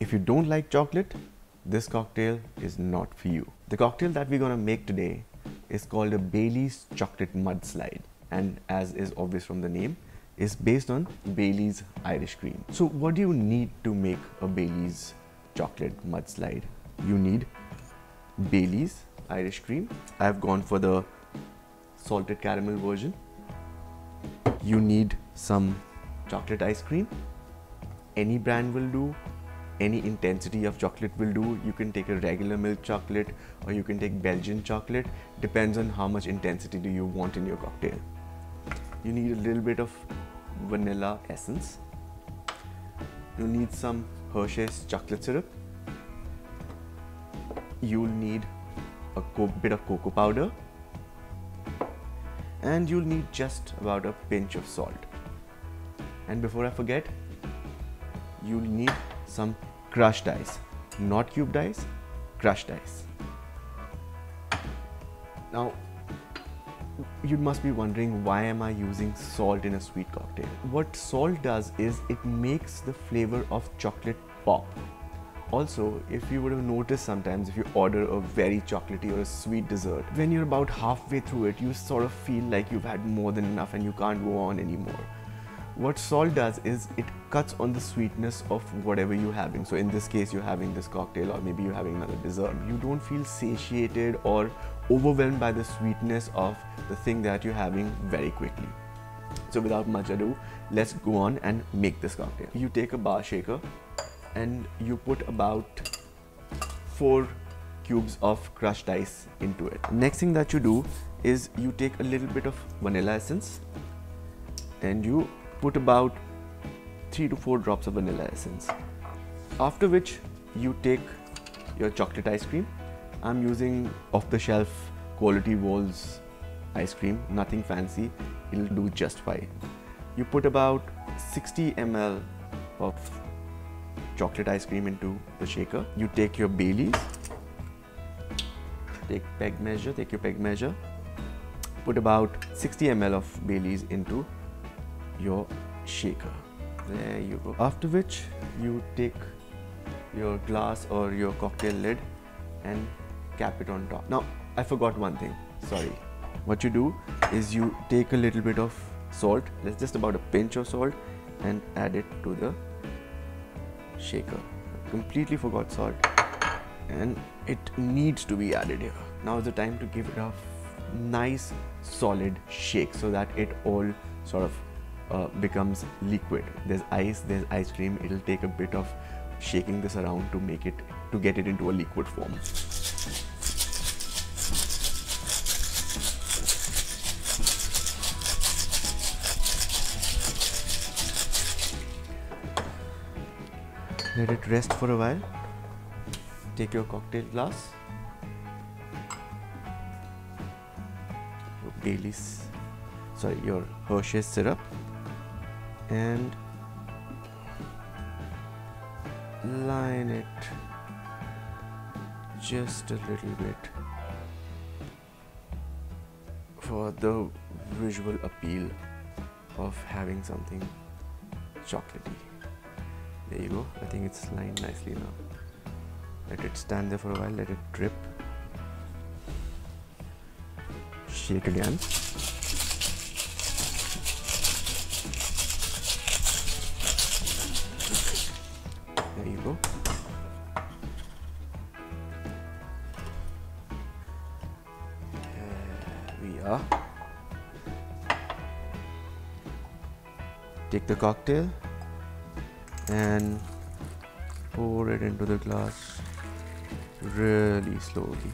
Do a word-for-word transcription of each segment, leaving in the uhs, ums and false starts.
If you don't like chocolate, this cocktail is not for you. The cocktail that we're gonna make today is called a Bailey's Chocolate Mudslide, and as is obvious from the name, is based on Bailey's Irish cream. So what do you need to make a Bailey's chocolate mudslide? You need Bailey's Irish cream. I've gone for the salted caramel version. You need some chocolate ice cream. Any brand will do. Any intensity of chocolate will do. You can take a regular milk chocolate or you can take Belgian chocolate. Depends on how much intensity do you want in your cocktail. You need a little bit of vanilla essence. You need some Hershey's chocolate syrup. You'll need a bit of cocoa powder. And you'll need just about a pinch of salt. And before I forget, you'll need some crushed ice, not cubed ice, crushed ice. Now, you must be wondering, why am I using salt in a sweet cocktail? What salt does is it makes the flavor of chocolate pop. Also, if you would have noticed sometimes if you order a very chocolatey or a sweet dessert, when you're about halfway through it, you sort of feel like you've had more than enough and you can't go on anymore. What salt does is it cuts on the sweetness of whatever you're having. So in this case, you're having this cocktail or maybe you're having another dessert. You don't feel satiated or overwhelmed by the sweetness of the thing that you're having very quickly. So without much ado, let's go on and make this cocktail. You take a bar shaker and you put about four cubes of crushed ice into it. Next thing that you do is you take a little bit of vanilla essence and you put about three to four drops of vanilla essence. After which you take your chocolate ice cream. I'm using off-the-shelf quality Walls ice cream, nothing fancy, it'll do just fine. You put about sixty milliliters of chocolate ice cream into the shaker. You take your Baileys, take peg measure, take your peg measure, put about sixty milliliters of Baileys into your shaker. There you go. After which you take your glass or your cocktail lid and cap it on top. Now I forgot one thing, sorry. What you do is you take a little bit of salt, that's just about a pinch of salt, and add it to the shaker. I completely forgot salt and it needs to be added here. Now is the time to give it a nice solid shake so that it all sort of uh, becomes liquid. There's ice, there's ice cream. It'll take a bit of shaking this around to make it, to get it into a liquid form. Let it rest for a while. Take your cocktail glass, your Baileys, sorry, your Hershey's syrup, and line it just a little bit for the visual appeal of having something chocolatey. There you go. I think it's lined nicely now. Let it stand there for a while, let it drip. Shake again. There you go. There we are. Take the cocktail and pour it into the glass really slowly.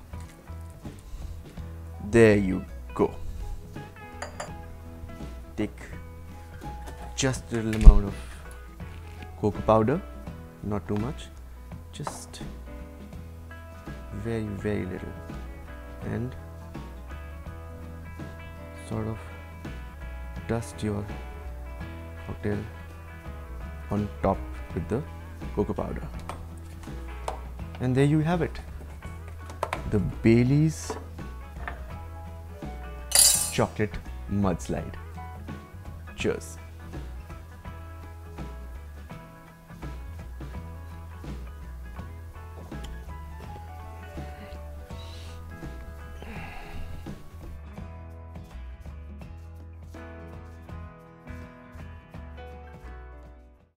There you go. Take just a little amount of cocoa powder, not too much, just very very little, and sort of dust your cocktail on top with the cocoa powder. And there you have it, the Bailey's Chocolate Mudslide. Cheers.